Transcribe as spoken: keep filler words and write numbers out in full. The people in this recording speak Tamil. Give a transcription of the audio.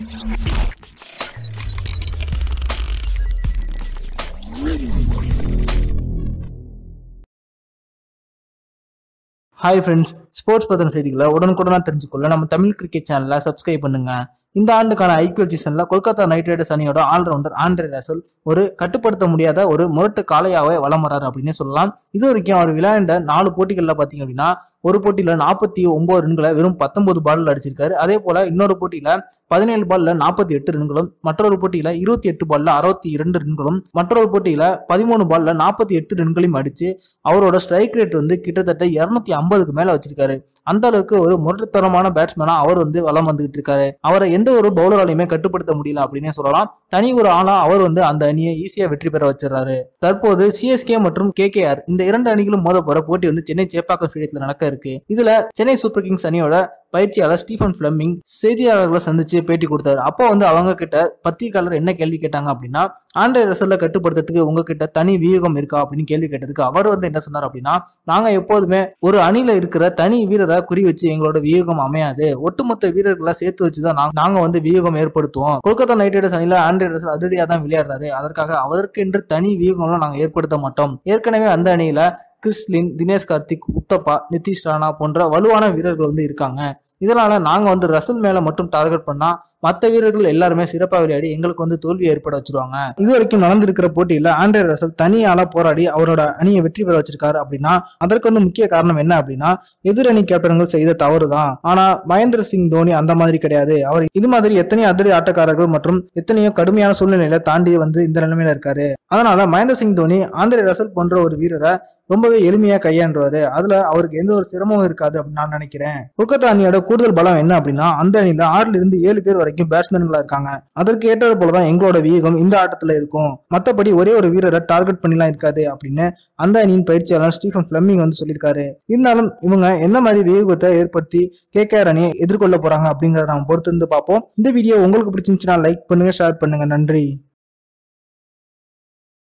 Hi friends, ஸ்போர்ட்ஸ் பத்தின செய்திகளை உடனுக்குடனா தெரிஞ்சுக்கொள்ள நம்ம தமிழ் கிரிக்கெட் சேனலை சப்ஸ்கிரைப் பண்ணுங்க. இந்த ஆண்டுக்கான ஐபிஎல் சீசன்ல கொல்கத்தா நைட் ரைடர்ஸ் அணியோட ஆல்ரவுண்டர் ஆண்ட்ரே ரசல் ஒரு கட்டுப்படுத்த முடியாத ஒரு முரட்டு காளையாவே வலம் வராரு அப்படின்னு சொல்லலாம். இது வரைக்கும் அவர் விளையாண்ட நாலு போட்டிகள்ல பாத்தீங்க அப்படின்னா ஒரு போட்டியில நாற்பத்தி ஒன்பது ரன்களை வெறும் பத்தொன்பது பால்ல அடிச்சிருக்காரு. அதே போல இன்னொரு போட்டியில பதினேழு பால்ல நாற்பத்தி எட்டு ரன்களும், மற்றொரு போட்டியில இருபத்தி எட்டு பால்ல அறுபத்தி இரண்டு ரன்களும், மற்றொரு போட்டியில பதிமூணு பால்ல நாற்பத்தி எட்டு ரன்களையும் அடிச்சு அவரோட ஸ்ட்ரைக் ரேட் வந்து கிட்டத்தட்ட இருநூத்தி ஐம்பதுக்கு மேல வச்சிருக்காரு. அந்த அளவுக்கு ஒரு முரட்டுத்தனமான பேட்ஸ்மேனா அவர் வந்து வலம் வந்துகிட்டு இருக்காரு. அவரை எந்த ஒரு பவுலராலையுமே கட்டுப்படுத்த முடியல அப்படின்னே சொல்லலாம். தனி ஒரு ஆளா அவர் வந்து அந்த அணியை ஈஸியா வெற்றி பெற வச்சிடறாரு. தற்போது சிஎஸ்கே மற்றும் கேகேஆர் இந்த இரண்டு அணிகளும் மோத போற போட்டி வந்து சென்னை சேப்பாக்கம் ஸ்டேடியத்துல நடக்க இருக்கு. இதுல சென்னை சூப்பர் கிங்ஸ் அணியோட பயிற்சியாளர் ஸ்டீஃபன் பிளமிங் செய்தியாளர்களை சந்திச்சு பேட்டி கொடுத்தாரு. அப்போ வந்து அவங்க கிட்ட பத்திரிகையாளர் என்ன கேள்வி கேட்டாங்க அப்படின்னா, ஆண்ட்ரே ரசல்ல கட்டுப்படுத்துறதுக்கு உங்ககிட்ட தனி வியூகம் இருக்கா அப்படின்னு கேள்வி கேட்டதுக்கு அவர் வந்து என்ன சொன்னார் அப்படின்னா, நாங்க எப்போதுமே ஒரு அணியில இருக்கிற தனி வீரரை குறி வச்சு எங்களோட வியூகம் அமையாது, ஒட்டுமொத்த வீரர்களை சேர்த்து வச்சுதான் நாங்க வந்து வியூகம் ஏற்படுத்துவோம். கொல்கத்தா நைட் ரைடர்ஸ் அணியில ஆண்ட்ரே ரசல் அதிரடியா தான் விளையாடுறாரு. அதற்காக அவருக்கு என்று தனி வியூகம்லாம் நாங்க ஏற்படுத்த மாட்டோம். ஏற்கனவே அந்த அணியில கிறிஸ்லின், தினேஷ் கார்த்திக், உத்தப்பா, நிதிஷ் ராணா போன்ற வலுவான வீரர்கள் வந்து இருக்காங்க. இதனால நாங்க வந்து ரசல் மேல மட்டும் டார்கெட் பண்ணா மற்ற வீரர்கள் எல்லாருமே சிறப்பா விளையாடி எங்களுக்கு வந்து தோல்வி ஏற்பட வச்சிருவாங்க. இது வரைக்கும் நடந்திருக்கிற போட்டியில ஆண்ட்ரே ரசல் தனியால போராடி அவரோட அணியை வெற்றி பெற வச்சிருக்காரு அப்படின்னா அதற்கு வந்து முக்கிய காரணம் என்ன அப்படின்னா எதிரணி கேப்டன்கள் செய்த தவறு தான். ஆனா மகேந்திர சிங் தோனி அந்த மாதிரி கிடையாது. அவர் இது மாதிரி எத்தனையோ அதிரடி ஆட்டக்காரர்கள் மற்றும் எத்தனையோ கடுமையான சூழ்நிலையில தாண்டி வந்து இந்த நிலைமையில இருக்காரு. அதனால மகேந்திர சிங் தோனி ஆண்ட்ரே ரசல் போன்ற ஒரு வீரரை ரொம்பவே எளிமையா கையாண்டுவாரு. அதுல அவருக்கு எந்த ஒரு சிரமமும் இருக்காது அப்படின்னு நான் நினைக்கிறேன். கொல்கத்தா அணியோட கூடுதல் பலம் என்ன அப்படின்னா அந்த அணியில ஆறுல இருந்து ஏழு பேர் வரைக்கும் பேட்ஸ்மேன்களா இருக்காங்க. அதற்கு ஏற்றது போலதான் எங்களோட வியூகம் இந்த ஆட்டத்துல இருக்கும். மத்தபடி ஒரே ஒரு வீரரை டார்கெட் பண்ணிலாம் இருக்காது அப்படின்னு அந்த அணியின் பயிற்சியாளர் ஸ்டீஃபன் பிளமிங் வந்து சொல்லியிருக்காரு. இருந்தாலும் இவங்க எந்த மாதிரி வியூகத்தை ஏற்படுத்தி கேகேஆர் அணியை எதிர்கொள்ள போறாங்க அப்படிங்கறத நம்ம பொறுத்து இருந்து பார்ப்போம். இந்த வீடியோ உங்களுக்கு பிடிச்சிருந்துச்சுன்னா லைக் பண்ணுங்க, ஷேர் பண்ணுங்க. நன்றி.